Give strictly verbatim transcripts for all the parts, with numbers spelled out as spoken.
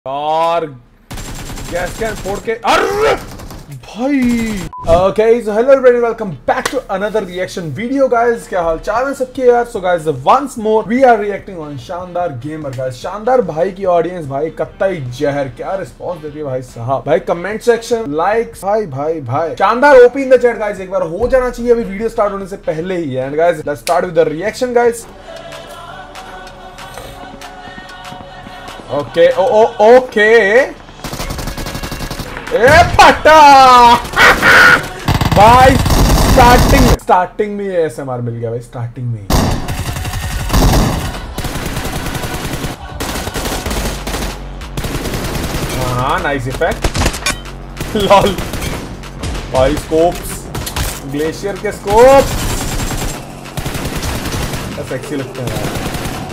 और gas can फोड़ के अरे भाई। Okay so hello everyone, welcome back to another reaction video guys. क्या हाल चाल है सबके यार। So guys once more we are reacting on Shandaar gamer guys. Shandaar भाई की ऑडियंस भाई कत्तई जहर क्या रिस्पांस देती है भाई साहब। भाई कमेंट सेक्शन लाइक्स भाई भाई भाई Shandaar OP in the chat guys. एक बार हो जाना चाहिए अभी वीडियो स्टार्ट होने से पहले ही। And guys let's start with the reaction guys. Okay oh oh okay ए फटा भाई। स्टार्टिंग स्टार्टिंग में एसएमआर मिल गया भाई, स्टार्टिंग में ही। हाँ नाइस इफेक्ट लॉल भाई। स्कोप्स ग्लेशियर के स्कोप सेक्सी लगते हैं यार।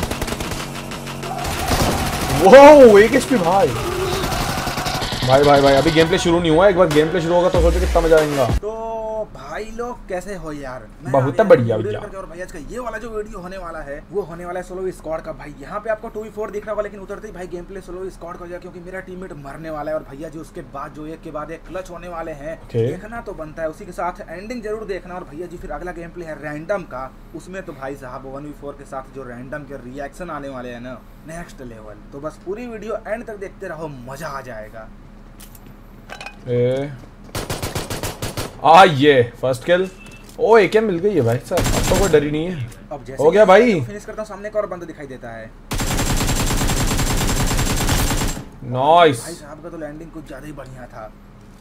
वो एक एचपी भाई भाई भाई भाई अभी गेम प्ले शुरू नहीं हुआ। एक बार गेम प्ले शुरू होगा तो सोचो कितना मजा आएगा। तो भाई लोग कैसे हो यार। बहुत बढ़िया भैया। और भाई आज का ये वाला जो वीडियो होने वाला है वो होने वाला है सोलो स्क्वाड का। भाई यहाँ पे आपको टू वी फोर दिख रहा होगा, लेकिन उतरते ही भाई गेम प्ले सोलो स्क्वाड का हो जाएगा, क्योंकि मेरा टीममेट मरने वाला है। और भैया जी उसके बाद जो एक के बाद एक क्लच होने वाले हैं, देखना तो बनता है। उसी के साथ एंडिंग जरूर देखना। और भैया जी फिर अगला गेम प्ले है रैंडम का, उसमें तो भाई साहब वन वी फोर के साथ जो रैंडम के रिएक्शन आने वाले हैं ना, नेक्स्ट लेवल। तो बस पूरी वीडियो एंड तक देखते रहो, मजा आ जाएगा। ए आ ये फर्स्ट किल। ओ एक मिल गई है भाई सर, अब तो कोई डर ही नहीं है। अब जैसे हो गया भाई। फिनिश करता हूं, सामने एक और बंदा दिखाई देता है। नाइस भाई साहब का तो लैंडिंग कुछ ज्यादा ही बढ़िया था।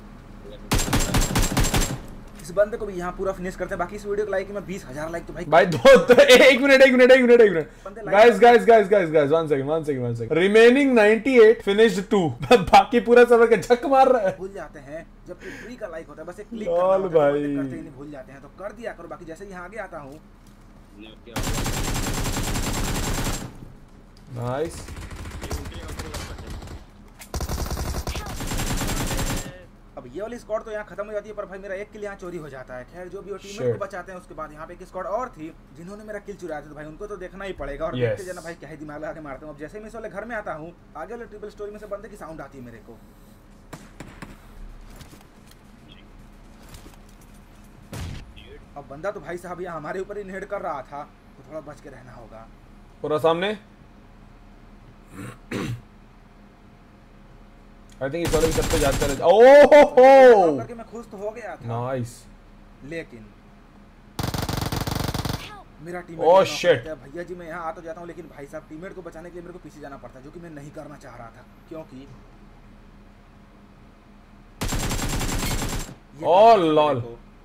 इस बंदे को भी यहाँ पूरा फिनिश करते हैं। बाकी इस वीडियो को लाइक मैं बीस हजार लाइक तो भाई भाई दो तो एक मिनट एक मिनट एक मिनट एक minute guys guys guys guys guys one second one second one second remaining अट्ठानवे फिनिश्ड टू। बाकी पूरा सर्वर के झक मार रहा है। भूल जाते हैं जब फ्री का लाइक होता है, बस एक क्लिक करना होता है, भाई करते ही नहीं भूल जाते हैं। तो कर दिया करो। बाकी जैसे यहाँ आगे आता हूँ नाइस। अब ये वाली स्क्वाड तो यहाँ खत्म हो जाती है, पर भाई मेरा एक किल यहाँ चोरी हो जाता है। खैर जो भी वो टीममेट को बचाते हैं, उसके बाद यहाँ पे एक स्क्वाड और थी जिन्होंने मेरा किल चुराया था। तो भाई उनको तो देखना ही पड़ेगा। और देखते जाना भाई क्या ही दिमाग लगा के मारते हैं। अब जैसे मैं इस वाले घर में आता हूँ, आगे वाले ट्रिपल स्टोरी में से बंदे की साउंड आती है मेरे को। अब बंदा तो भाई साहब यहाँ हमारे ऊपर ही नेड कर रहा था, तो थोड़ा बच के रहना होगा। पूरा सामने आई थिंक इस वाले की पे जाते रहे। ओह हो करके मैं खुश तो हो गया था। नाइस लेकिन मेरा टीम ओह शिट। भैया जी मैं यहाँ आ तो जाता हूँ, लेकिन भाई साहब टीममेट को बचाने के लिए मेरे को पीछे जाना पड़ता है, जो कि मैं नहीं करना चाह रहा था। क्योंकि ओह लॉल।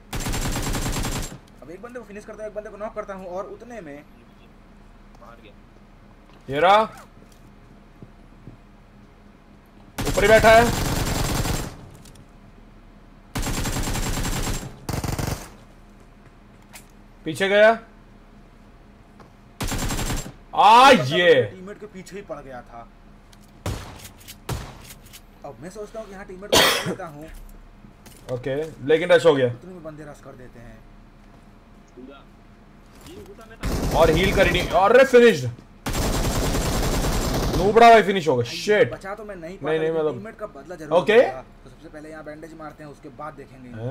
अब एक बंदे को फिनिश करता हूँ, एक बंदे को नॉक करता हूँ, और उतने में ये रहा ऊपर ही बैठा है। पीछे गया आ ये टीममेट के पीछे ही पड़ गया था। अब मैं सोचता हूँ कि यहाँ टीममेट को बचा लेता हूँ। ओके लेकिन रश हो गया। उतने में बंदे रश कर देते हैं और हील करी नहीं। और फिनिश्ड नूबड़ा भाई फिनिश हो गया। शिट बचा तो मैं नहीं नहीं नहीं मतलब टीममेट का बदला जरूर। ओके तो सबसे पहले यहाँ बैंडेज मारते हैं, उसके बाद देखेंगे।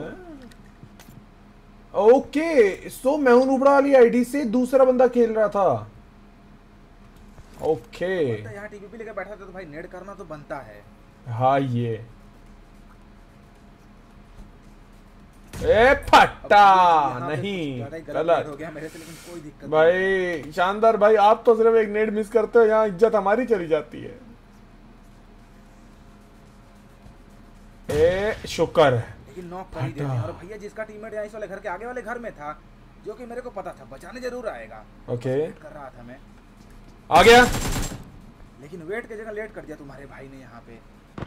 ओके सो मैं हूं नूबड़ा वाली आईडी से दूसरा बंदा खेल रहा था। ओके यहाँ टीपीपी लेकर बैठा था, तो भाई नेड करना तो बनता है। हाँ ये ए फट्टा नहीं गलत हो गया मेरे से, लेकिन कोई दिक्कत भाई। शानदार भाई आप तो सिर्फ एक नेट मिस करते हो, यहाँ इज्जत हमारी चली जाती है। ए शुक्र है लेकिन नॉक कर ही देते हैं। और भैया जिसका टीममेट यहाँ इस वाले घर के आगे वाले घर में था, जो कि मेरे को पता था बचाने जरूर आएगा। ओके कर रहा था मैं, आ गया, लेकिन वेट की जगह लेट कर दिया तुम्हारे भाई ने यहाँ पे।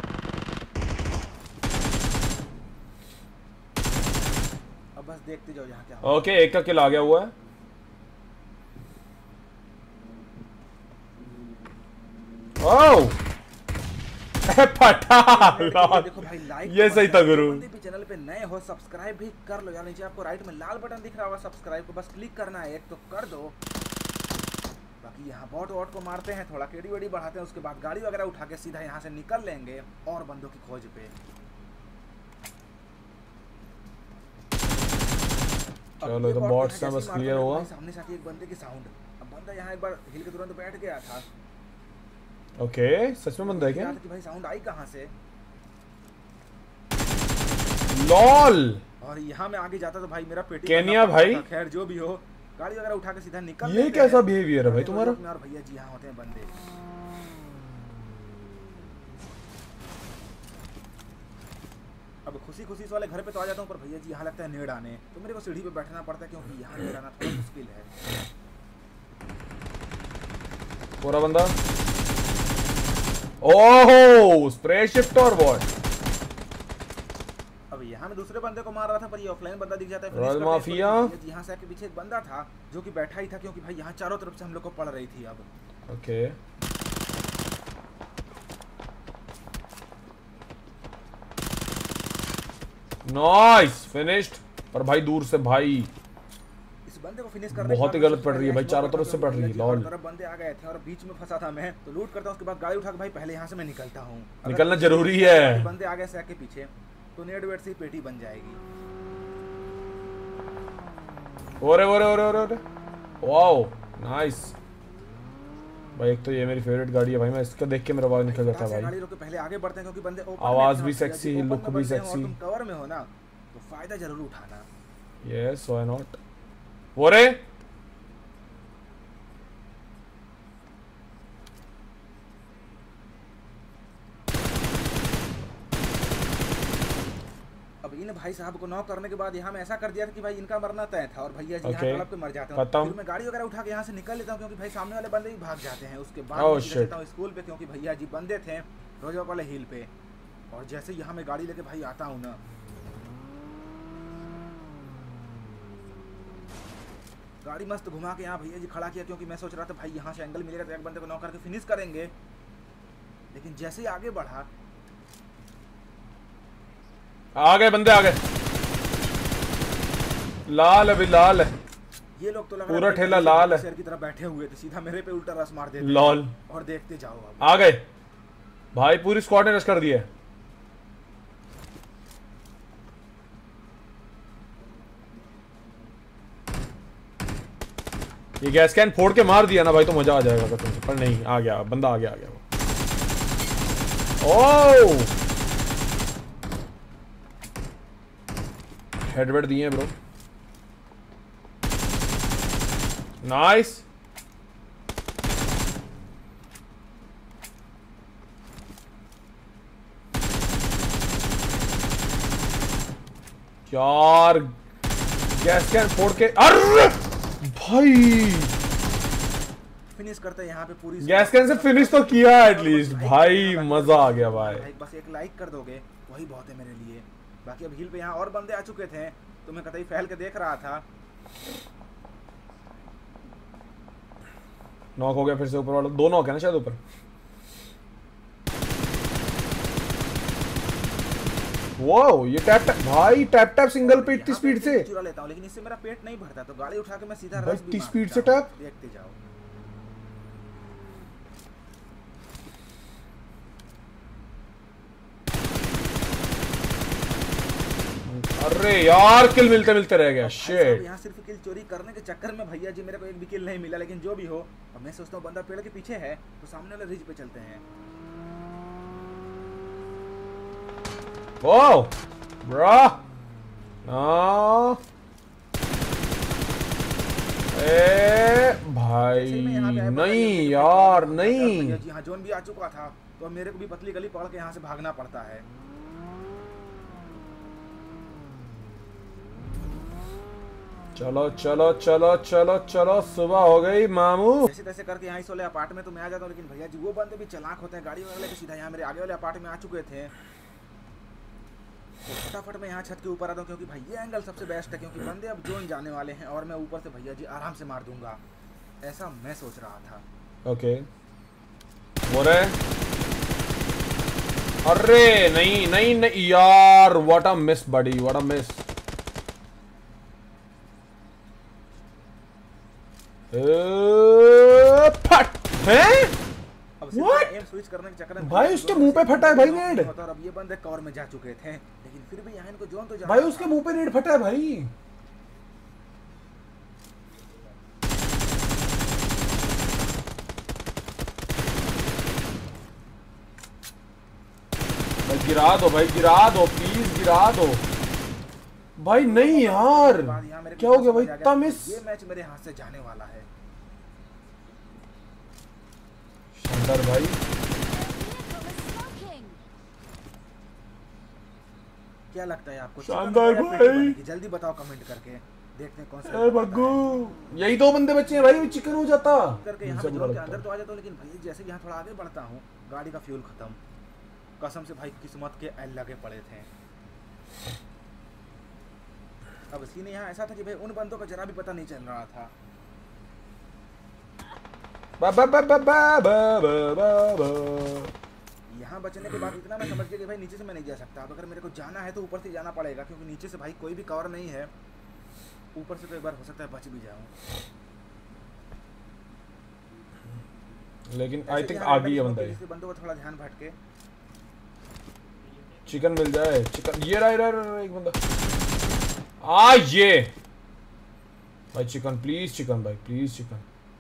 अब बस देखते जाओ यहाँ क्या। ओके एक का किल आ गया हुआ है। ओह फटा देखो भाई लाइक ये सही था गुरु। चैनल पे नए हो सब्सक्राइब भी कर लो यार। नीचे आपको राइट में लाल बटन दिख रहा होगा सब्सक्राइब को, बस क्लिक करना है, एक तो कर दो। बाकी यहाँ बॉट वॉट को मारते हैं, थोड़ा केडी वेडी बढ़ाते हैं, उसके बाद गाड़ी वगैरह उठा के सीधा यहाँ से निकल लेंगे और बंदों की खोज पे। चलो तो बॉट से बस क्लियर हुआ। सामने से आती एक बंदे की साउंड, अब बंदा यहाँ एक बार हिल के तुरंत बैठ गया था। ओके सच में बंदा है क्या? कि भाई साउंड आई कहाँ से? लॉल। और यहाँ मैं आगे जाता तो भाई मेरा पेटी केनिया भाई, खैर जो भी हो, गाड़ी वगैरह उठा के सीधा निकल। ये कैसा बिहेवियर है भाई तुम्हारा? और भैया जी यहाँ होते हैं बंदे। अब खुशी खुशी वाले घर पे तो आ जाता हूँ, पर भैया जी यहाँ लगता है नेड़ आने, तो मेरे को सीढ़ी पे बैठना पड़ता है क्योंकि यहाँ नेड़ आना थोड़ा मुश्किल है। पूरा बंदा। ओहो स्प्रे शिफ्ट और वॉट। अब यहाँ मैं दूसरे बंदे को मार रहा था, पर ये ऑफलाइन बंदा दिख जाता है। Royal mafia. यहाँ से आके पीछे एक बंदा था जो कि बैठा ही था, क्योंकि भाई यहाँ चारों तरफ से हम लोग को पड़ रही थी। अब ओके नाइस फिनिश्ड। पर भाई दूर से भाई इस बंदे को फिनिश करने बहुत ही गलत पड़ रही है भाई, चारों तरफ से पड़ रही है। लॉल तरफ बंदे आ गए थे और बीच में फंसा था मैं, तो लूट करता हूँ, उसके बाद गाड़ी उठा के भाई पहले यहाँ से मैं निकलता हूँ। निकलना जरूरी है। बंदे आ गए से आके पीछे, तो नेट वेट से ही पेटी बन जाएगी। ओरे ओरे ओरे ओरे ओरे वाओ नाइस भाई। एक तो ये मेरी फेवरेट गाड़ी है भाई, मैं इसका देख के मेरा आवाज निकल जाता है भाई। गाड़ी रोक के पहले आगे बढ़ते हैं क्योंकि बंदे ओपन आवाज भी सेक्सी, लुक भी सेक्सी। तुम कवर में हो ना, तो फायदा जरूर उठाना। Yes why not. ओरे इन भाई साहब को नॉक करने के बाद यहाँ में ऐसा कर दिया था कि भाई इनका मरना तय था, और भैया जी okay. यहाँ तड़प के मर जाते हैं। फिर मैं गाड़ी वगैरह उठा के यहाँ से निकल लेता हूँ, क्योंकि भाई सामने वाले बंदे भी भाग जाते हैं। उसके बाद oh, मैं जाता हूँ स्कूल पे, क्योंकि भैया जी बंदे थे रोजवा वाले हिल पे। और जैसे यहाँ मैं गाड़ी लेके भाई आता हूँ ना, गाड़ी मस्त घुमा के यहाँ भैया जी खड़ा किया, क्योंकि मैं सोच रहा था भाई यहाँ से एंगल मिलेगा तो एक बंदे को नॉक करके फिनिश करेंगे। लेकिन जैसे ही आगे बढ़ा, आ गए बंदे, आ गए। लाल अभी लाल है ये लोग, तो पूरा ठेला लाल है। शेर की तरह बैठे हुए थे, सीधा मेरे पे उल्टा रस मार देते लॉल। और देखते जाओ अब। आ गए भाई, पूरी स्क्वाड ने रश कर दिया। ये गैस कैन फोड़ के मार दिया ना भाई तो मजा आ जाएगा कसम से। पर नहीं, आ गया बंदा, आ गया आ गया वो। ओह हेडवेड दिए ब्रो, नाइस। यार गैस कैन फोड़ के, अरे भाई फिनिश करते हैं यहाँ पे पूरी। गैस कैन से फिनिश तो किया एटलीस्ट भाई, मजा आ गया भाई। बस एक लाइक कर दोगे वही बहुत है मेरे लिए। बाकी अब हिल पे यहाँ और बंदे आ चुके थे, तो मैं कतई फैल के देख रहा था। नॉक हो गया फिर से ऊपर वाला, दो नॉक है ना शायद ऊपर। वाओ ये टैप टैप भाई, टैप टैप सिंगल पे इतनी स्पीड से चुरा लेता हूं, लेकिन इससे मेरा पेट नहीं भरता, तो गाड़ी उठा के मैं सीधा रश भी स्पीड से टैप। देखते जाओ। अरे यार किल मिलते मिलते रह गया शिट। यहाँ सिर्फ किल चोरी करने के चक्कर में भैया जी मेरे को एक भी किल नहीं मिला, लेकिन जो भी हो, अब मैं सोचता हूँ बंदा पेड़ के पीछे है, तो सामने वाले रिज पे चलते हैं। वाओ ब्रो नो ए भाई नहीं यार नहीं। यहाँ जोन भी आ चुका था, तो मेरे को भी पतली गली पकड़ के यहाँ से भागना पड़ता है। चलो चलो चलो चलो चलो, सुबह हो गई मामू। जैसे तैसे करके यहाँ इस वाले अपार्टमेंट में तो मैं आ जाता हूँ, लेकिन भैया जी वो बंदे भी चालाक होते हैं, गाड़ी वगैरह लेके सीधा यहाँ मेरे आगे वाले अपार्टमेंट में आ चुके थे। तो फटाफट मैं यहाँ छत के ऊपर आता हूँ, क्योंकि भाई ये एंगल सबसे बेस्ट है, क्योंकि बंदे अब जोन जाने वाले हैं और मैं ऊपर से भैया जी आराम से मार दूंगा, ऐसा मैं सोच रहा था। ओके हो रहा है। अरे नहीं नहीं नहीं यार, what a miss buddy, what a miss. हैं? अब What? एम स्विच करने के चक्कर में भाई उसके मुंह पे फटा है भाई नेड। और अब ये बंदे कवर में जा चुके थे, लेकिन फिर भी यहाँ इनको जोन तो जा भाई उसके मुंह पे नेड फटा है भाई। भाई गिरा दो भाई, गिरा दो प्लीज, गिरा दो भाई। नहीं यार क्या हो गया भाई, इतना मिस। ये मैच मेरे हाथ से जाने वाला है। शानदार भाई, क्या लगता है आपको? शानदार भाई, जल्दी बताओ कमेंट करके, देखते हैं कौन सा। ए बग्गू, यही दो बंदे बचे हैं भाई, चिकन हो जाता करके यहाँ पे जोन के अंदर तो आ जाता हूँ, लेकिन भाई जैसे यहाँ थोड़ा आगे बढ़ता हूँ गाड़ी का फ्यूल खत्म। कसम से भाई किस्मत के एल लगे पड़े थे। अब सीन यहाँ ऐसा था कि भाई उन बंदों का जरा भी पता नहीं चल रहा था। बा बा बा बा बा बा बा बा। यहाँ बचने के बाद इतना मैं समझ गया कि भाई नीचे से मैं नहीं जा सकता। अब अगर मेरे को जाना है तो ऊपर से जाना पड़ेगा, क्योंकि नीचे से भाई कोई भी कवर नहीं है। ऊपर से तो एक बार हो सकता है बच भी जाऊं, लेकिन आई थिंक आ गई है बंदा। इस बंदों को थोड़ा ध्यान भटके, चिकन मिल जाए। चिकन ये रहा, रहा, रहा एक बंदा। आ ये भाई चिकन प्लीज, चिकन भाई प्लीज, चिकन।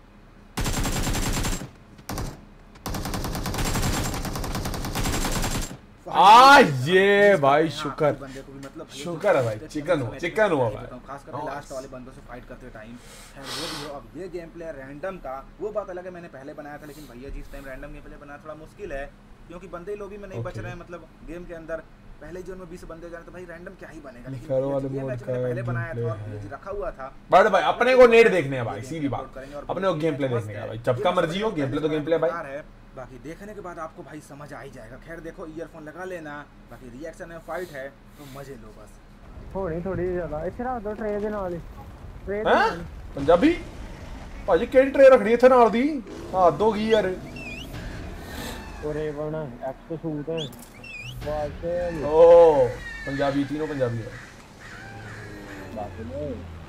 आ ये भाई शुक्र, मतलब शुक्र है भाई, चिकन हुआ, चिकन हुआ भाई। खासकर लास्ट वाले बंदों से फाइट करते टाइम वो भी हो। अब ये गेम प्ले रैंडम था, वो बात अलग है, मैंने पहले बनाया था, लेकिन भैया जी इस टाइम रैंडम गेम प्ले बनाना थोड़ा मुश्किल है, क्योंकि बंदे लोग भी में नहीं बच रहे हैं। मतलब गेम के अंदर पहले जोन में बीस बंदे जा रहे, तो भाई रैंडम क्या ही बनेगा। लेकिन ये मैच मैंने पहले बनाया था और ये रखा हुआ था। बट भाई अपने को नेट देखने हैं भाई, सीधी बात, अपने को गेम प्ले देखने का भाई। जब का मर्जी हो, गेम प्ले तो गेम प्ले भाई। बाकी देखने के बाद आपको भाई समझ आ ही जाएगा। खैर देखो, ईयरफोन लगा लेना, बाकी रिएक्शन है, फाइट है तो मजे लो बस। थोड़ी थोड़ी ज्यादा इथे रख दो ट्रे दे नाल ट्रे दे नाल पंजाबी भाजी केड़ी ट्रे रखनी इथे नाल दी। हां दो की यार ओरे बना एक्स सूट है वासे। ओ पंजाबी, तीनों पंजाबी है। बात ले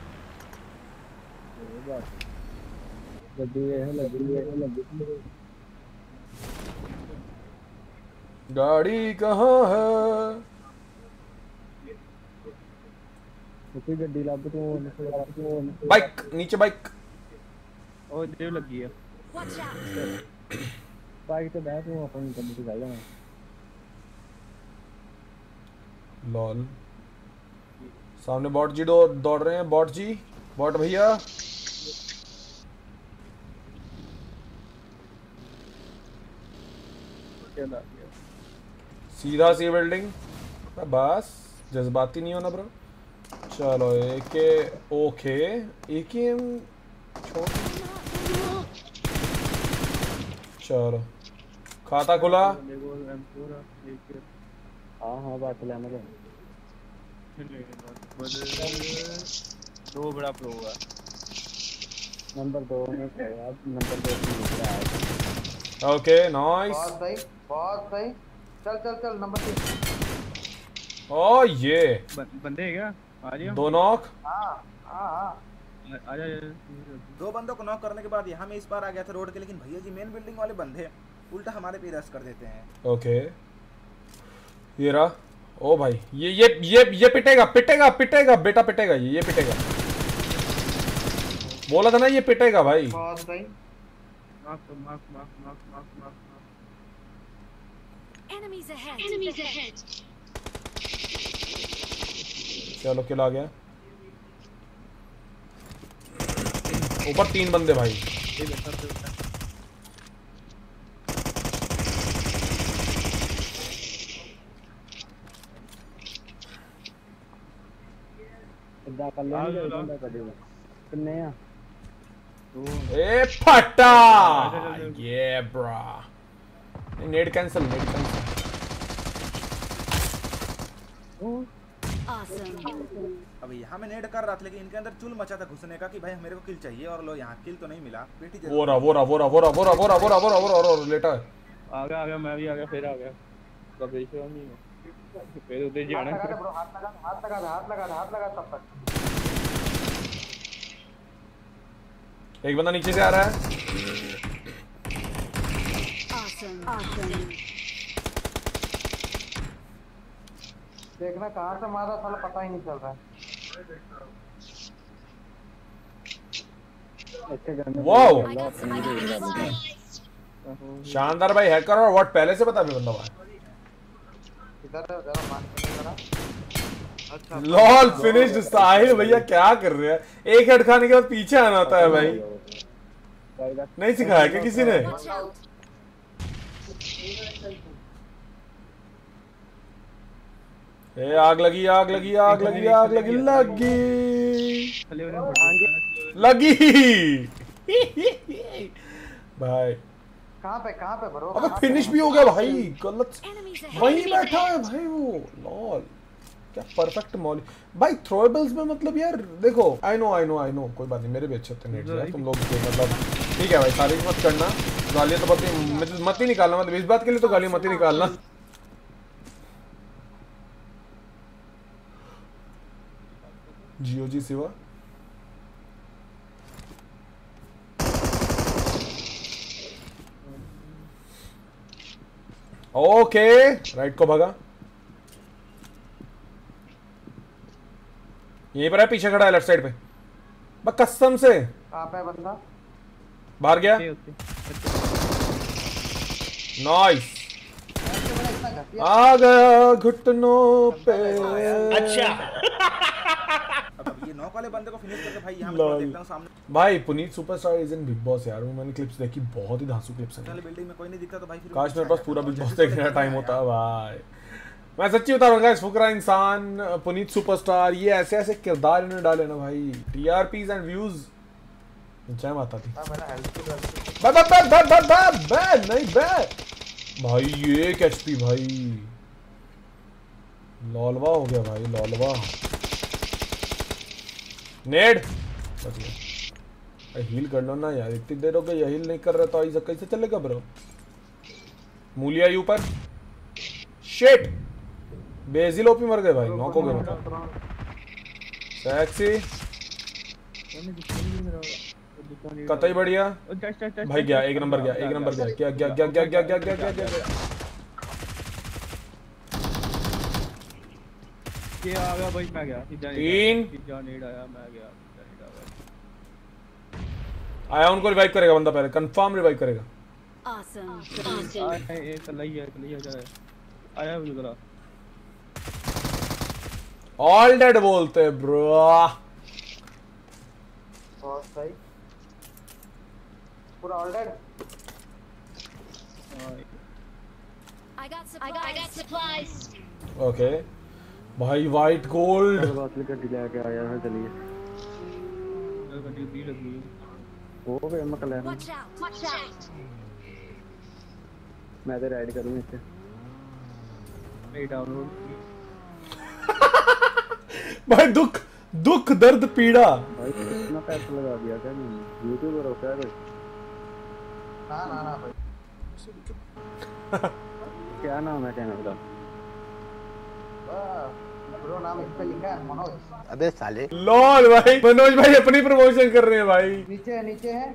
ये बात गड्डी है, लगी है, लगी गाड़ी कहाँ है? उसी गड्डी लब तू बाइक नीचे, बाइक ओ देव लगी है। बाइक तो बैठ हूं अपन गड्डी से जाएगा ना। लॉल सामने बॉट जी दो दौड़ रहे हैं। बॉट जी, बॉट भैया सीधा सी बिल्डिंग। बस जज्बाती नहीं होना ब्रो। चलो एक ओके, एक ही चलो खाता खुला। हाँ हाँ बात ले मजा दो बड़ा प्रो है। नंबर दो में अब नंबर दो पे निकला है। ओके नाइस, बहुत सही, बहुत सही। चल चल चल नंबर तीन। ओ ये बंदे है क्या? आ रही हो? दो नॉक। हाँ हाँ हाँ आ जा। दो बंदों को नॉक करने के बाद यहाँ मैं इस बार आ गया था रोड के, लेकिन भैया जी मेन बिल्डिंग वाले बंदे उल्टा हमारे पे रश कर देते हैं। ओके ये रहा। ओ भाई ये ये ये ये पिटेगा, पिटेगा, पिटेगा बेटा, पिटेगा ये ये पिटेगा। बोला था ना ये पिटेगा भाई। बहुत सही। Mark mark mark mark mark mark Enemies ahead. Enemies ahead. चलो किल आ गया। ऊपर तीन बंदे भाई। इधर कर लेंगे बंदा कर देगा कितने हैं? ए फटा ये ब्रा। Net cancel, net cancel. अब यहाँ मैं नेट कर रहा था, लेकिन इनके अंदर चुल मचा था घुसने का कि भाई मेरे को किल चाहिए, और लो यहाँ किल तो नहीं मिला। बेटी वो रहा वो रहा वो रहा वो रहा वो रहा वो रहा वो रहा वो रहा वो रहा वो रहा लेटा है। आ गया आ गया, मैं भी आ गया, फिर आ गया। कभी शो नहीं हो फिर उधर जाना। हाथ लगा, हाथ लगा, हाथ लगा, हाथ लगा, हाथ लगा तब तक। एक बंदा नीचे से आ रहा है। Awesome. Awesome. देखना कहाँ से मारा साला पता ही नहीं चल रहा है। Wow I got some. I got supplies. शानदार भाई। हैकर और व्हाट पहले से पता भी बंदा भाई। इधर जरा मार के जरा। अच्छा लॉल फिनिश्ड। साहिल भैया क्या कर रहे हैं? एक हेड खाने के बाद पीछे आना होता है भाई। नहीं सिखाया क्या किसी ने? Watch out. ए आग लगी आग लगी आग लगी आग लगी लगी लगी भाई। कहाँ पे कहाँ पे ब्रो? अबे फिनिश भी हो गया भाई। गलत Enemies ahead. वहीं Enemies बैठा है ahead. भाई वो। लॉल क्या परफेक्ट मॉली भाई। थ्रोएबल्स में मतलब यार देखो, I know I know I know कोई बात नहीं, मेरे भी अच्छे होते नेट्स यार। तुम लोग के मतलब ठीक है भाई, सारी मत करना गालियां तो मत ही मत ही निकालना। मतलब इस बात के लिए तो गालियां मत ही निकालना। जियो जी सिवा ओके राइट को भागा। यहीं पर है, पीछे खड़ा है लेफ्ट साइड पे। बस कसम से कहाँ पे बंदा? बाहर गया। नाइस आ गया घुटनों पे। अच्छा अब ये नॉक वाले बंदे को फिनिश करके भाई यहाँ पे थोड़ा देखता हूँ सामने भाई Puneet superstar is in Bigg Boss यार। वो मैंने क्लिप्स देखी, बहुत ही धांसू क्लिप्स हैं। वाले बिल्डिंग में कोई नहीं दिखता तो भाई फिर काश मेरे पास पूरा बिग बॉस देखने का टाइम होता भाई। मैं सच्ची बता रहा हूँ गाइस, फुकरा इंसान, पुनीत सुपरस्टार, ये ऐसे ऐसे किरदार इन्होंने डाले ना भाई। टीआरपीज एंड व्यूज जय माता दी। मेरा हेल्थ की गलती। बे बे बे बे बे बे नहीं बे भाई। एक एचपी भाई। लॉलवा हो गया भाई, लॉलवा। नेड बच गया। हील कर लो ना यार, इतनी देर हो गई हील नहीं कर रहा तो ऐसा कैसे चलेगा ब्रो? मूलिया यू पर शिट। बेजिल ओपी मर गए भाई, नॉक हो गए मतलब। सेक्सी कतई बढ़िया भाई। गया एक नंबर, गया एक नंबर, गया क्या क्या क्या क्या क्या क्या क्या क्या क्या ये आ गया भाई। मैं गया तीन नीड आया, मैं गया आया। उनको रिवाइव करेगा बंदा, पहले कंफर्म रिवाइव करेगा। Awesome. Awesome. आया ये कलई है कलई है आया मुझे करा। ऑल डेड बोलते ब्रो। बहुत सही। पूरा all dead. I got supplies. I got, I got supplies. Okay भाई वाइट गोल्ड। बात लेकर डिले के आया है। चलिए गड्डी दी लगी वो भी मकल है। Watch out. Watch out. मैं तो राइड करूँ इससे। नहीं डाउनलोड भाई दुख दुख दर्द पीड़ा। भाई कितना पैसा लगा दिया क्या यूट्यूबर होता है कोई? ना ना ना भाई। क्या नाम है चैनल का? ब्रो नाम इस पे लिखा है मनोज। अबे साले लॉल भाई, मनोज भाई अपनी प्रमोशन कर रहे हैं भाई। नीचे है नीचे है।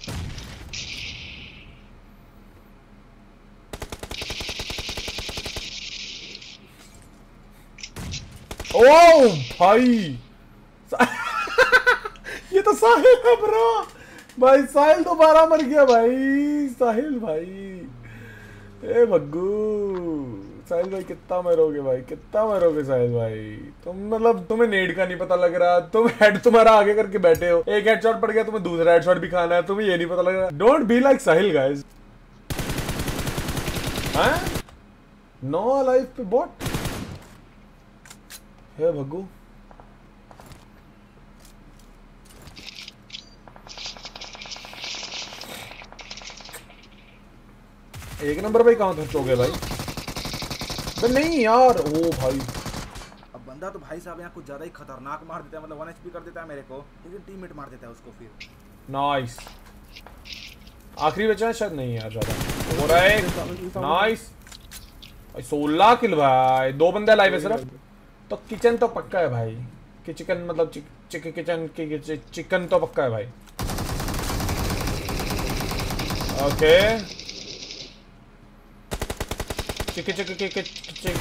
ओ भाई ये तो साहिल है ब्रो। भाई साहिल दोबारा मर गया भाई। साहिल भाई, ए भग्गू साहिल भाई कितना मरोगे भाई, कितना मरोगे साहिल भाई। तुम मतलब तुम्हें नेड का नहीं पता लग रहा, तुम हेड तुम्हारा आगे करके बैठे हो। एक हेडशॉट पड़ गया, तुम्हें दूसरा हेडशॉट भी खाना है, तुम्हें ये नहीं पता लग रहा। Don't be like Sahil guys. हैं नो लाइफ पे बॉट है भग्गू। एक नंबर भाई कहां तक हो गए भाई? नहीं यार ओ भाई अब बंदा तो भाई साहब यहाँ कुछ ज्यादा ही खतरनाक मार देता है। मतलब वन एचपी कर देता है मेरे को, लेकिन टीममेट मार देता है उसको फिर। नाइस। आखिरी बचा है शायद, नहीं यार ज्यादा हो रहा है। नाइस भाई सोलह किल भाई। दो बंदे लाइव है सिर्फ। तो किचन तो पक्का है भाई कि चिकन मतलब चिक, चिक, किचन की चि, चिकन तो पक्का है भाई। ओके चिक चिक चिक चिक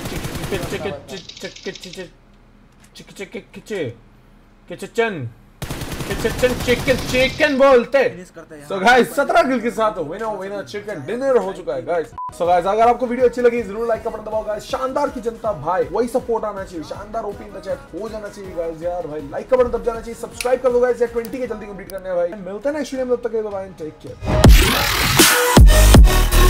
चिक चिक चिक किचन किचन चिकन चिकन बोलते। सो गाइस सत्रह किल के साथ विनर विनर चिकन डिनर हो चुका है गाइस। सो गाइस अगर आपको वीडियो अच्छी लगी जरूर लाइक का बटन दबाओ गाइस। शानदार की जनता भाई वही सपोर्ट आना चाहिए, शानदार ओपी इन द चैट हो जाना चाहिए गाइस यार भाई। लाइक का बटन दब जाना चाहिए, सब्सक्राइब कर दो गाइस यार। ट्वेंटी के जल्दी कंप्लीट करने हैं भाई। मिलते हैं नेक्स्ट वीडियो में, तब तक के लिए बाय बाय, टेक केयर।